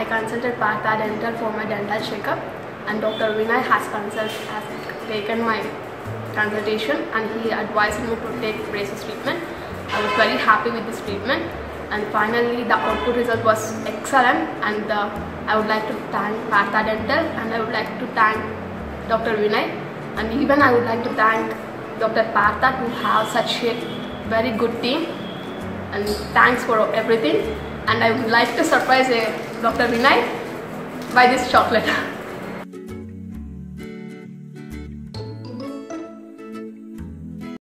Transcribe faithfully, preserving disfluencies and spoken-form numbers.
consulted Partha Dental for my dental checkup, and Doctor Vinay has consult has taken my consultation and he advised me to take braces treatment. I was very happy with this treatment, and finally the output result was excellent, and uh, I would like to thank Partha Dental, and I would like to thank Doctor Vinay, and even I would like to thank Doctor Partha to have such a very good team, and thanks for everything. And I would like to surprise uh, Doctor Vinay by this chocolate.